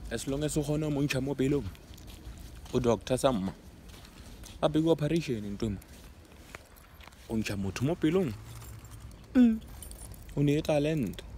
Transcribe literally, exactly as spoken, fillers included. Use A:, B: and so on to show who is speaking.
A: as long as o kgona mo ntšha mo pelong o doctor sa mma a big operation ntwe mo o ntšha motho mo pelong o ne talent